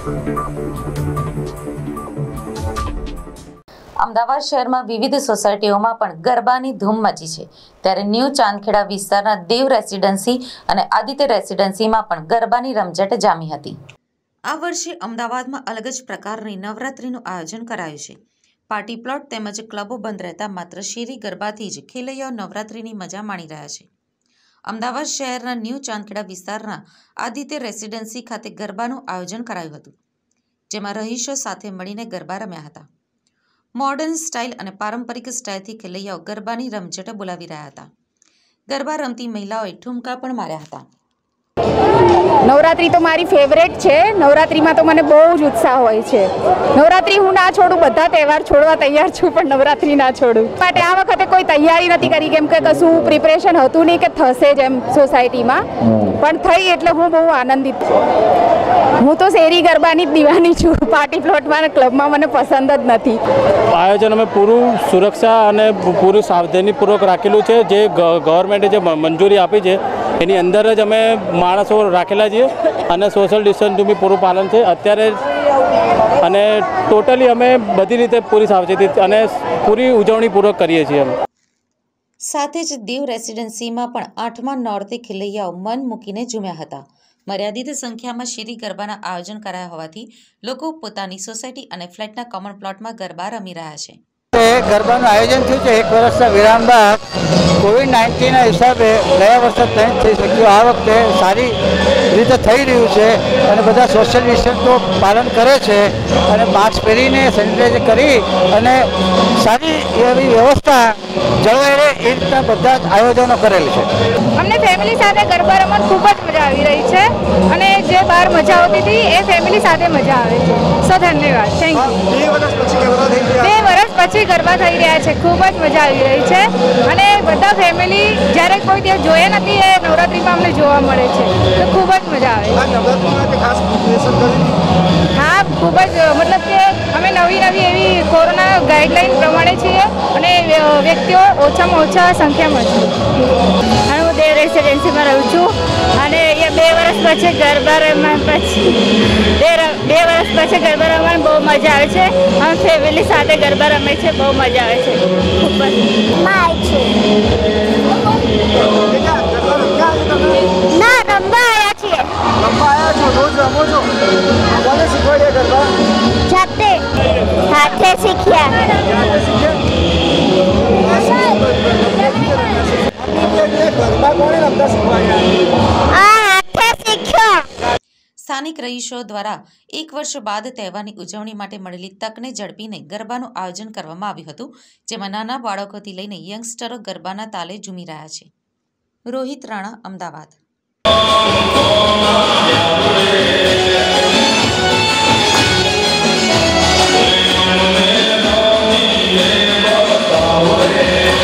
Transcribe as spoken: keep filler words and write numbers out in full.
અમદાવાદ શહેરમાં વિવિધ સોસાયટીઓમાં પણ ગરબાની ધૂમ મચી છે, ત્યારે ન્યૂ ચાંદખેડા વિસ્તારના દેવ રેસિડેન્સી અને આદિત્ય રેસિડેન્સીમાં પણ ગરબાની રમઝટ જામી હતી। આ વર્ષે અમદાવાદમાં અલગ જ પ્રકારની નવરાત્રીનું આયોજન કરાયું છે। પાર્ટી પ્લોટ તેમજ ક્લબો બંધ રહેતા માત્ર શેરી ગરબાથી જ ખેલૈયાઓ નવરાત્રીની મજા માણી રહ્યા છે। અમદાવાદ શહેરના ન્યૂ ચાંદખેડા વિસ્તારના આદિત્ય રેસિડેન્સી ખાતે ગરબાનું આયોજન કરાયું હતું, જેમાં રહીશો સાથે મળીને ગરબા રમ્યા હતા। મોડર્ન સ્ટાઇલ અને પારંપરિક સ્ટાઇલથી ખેલૈયાઓ ગરબાની રમઝટ બોલાવી રહ્યા હતા। ગરબા રમતી મહિલાઓએ ઠુમકા પણ માર્યા હતા। નવરાત્રી તો મારી ફેવરેટ છે। નવરાત્રીમાં તો મને બહુ જ ઉત્સાહ હોય છે। નવરાત્રી હું ના છોડું, બધા તહેવાર છોડવા તૈયાર છું, પણ નવરાત્રી ના છોડું। માટે આ વખતે કોઈ તૈયારી નથી કરી, કેમ કે કશું પ્રિપરેશન હતું નહીં કે થશે જ એમ સોસાયટીમાં, પણ થઈ એટલે હું બહુ આનંદિત છું। હું તો શેરી ગરબાની જ દીવાની છું, પાર્ટી પ્લોટમાં ક્લબમાં મને પસંદ જ નથી। આયોજન અમે પૂરું સુરક્ષા અને પૂરું સાવધાનીપૂર્વક રાખેલું છે। જે ગવર્મેન્ટે જે મંજૂરી આપી છે એની અંદર જ અમે માણસો રાખેલા છીએ અને સોશિયલ ડિસ્ટન્સનું બી પૂરું પાલન છે અત્યારે, અને ટોટલી અમે બધી રીતે પૂરી સાવચેતી અને પૂરી ઉજવણીપૂર્વક કરીએ છીએ। સાથે જ દેવ રેસિડેન્સીમાં પણ આઠમા નોરતે ખેલૈયાઓ મન મૂકીને ઝૂમ્યા હતા। મર્યાદિત સંખ્યામાં શેરી ગરબાના આયોજન કરાયા હોવાથી લોકો પોતાની સોસાયટી અને ફ્લેટના કોમન પ્લોટમાં ગરબા રમી રહ્યા છે। ગરબાનું આયોજન થયું છે એક વર્ષના વિરામ બાદ। કોવિડ નાઇન્ટીનના હિસાબે ગયા વર્ષે નહીં થઈ શક્યું, આ વખતે સારી રીતે થઈ રહ્યું છે અને બધા સોશિયલ ડિસ્ટન્સનું પાલન કરે છે અને માસ્ક પહેરીને સેનિટાઈઝ કરી અને સારી એવી વ્યવસ્થા જળવાઈ રહે એ રીતના બધા જ આયોજનો કરેલ છે। અમને ફેમિલી સાથે ગરબા રમવાની ખૂબ જ મજા આવી રહી છે અને જે બહાર મજા આવતી હતી એ ફેમિલી સાથે મજા આવે છે। સો ધન્યવાદ, થેન્ક યુ। બે વર્ષ પછી ગરબા થઈ રહ્યા છે, ખૂબ જ મજા આવી રહી છે અને બધા ફેમિલી જ્યારે કોઈ ત્યાં જોયા નથી એ નવરાત્રીમાં અમને જોવા મળે છે, તો ખૂબ જ મજા આવે છે। હા, ખૂબ જ, મતલબ કે અમે નવી નવી એવી કોરોના ગાઈડલાઈન પ્રમાણે છીએ અને વ્યક્તિઓ ઓછામાં ઓછા સંખ્યામાં છે। હું દેવ રેસિડેન્સીમાં રહું છું અને અહીંયા બે વર્ષ પછી ગરબા રમવા પછી બે બે વર્ષ પછી ગરબા રમવાની બહુ મજા આવે છે। અમે ફેમિલી સાથે ગરબા રમે છે, બહુ મજા આવે છે, ખૂબ જ માય છે। ના, રમવા આવ્યા છીએ। રમવા આવ્યા છો? રોજ રમો છો? કોને શીખવાડ્યા ગરબા? જાતે હાથે શીખ્યા। ગરબા કોને રમતા શીખવાડ્યા? આ હાથે શીખ્યો। સ્થાનિક રહીશો દ્વારા એક વર્ષ બાદ તહેવારની ઉજવણી માટે મળેલી તકને ઝડપીને ગરબાનું આયોજન કરવામાં આવ્યું હતું, જેમાં નાના બાળકોથી લઈને યંગસ્ટરો ગરબાના તાલે ઝૂમી રહ્યા છે। રોહિત રાણા, અમદાવાદ। Yeah.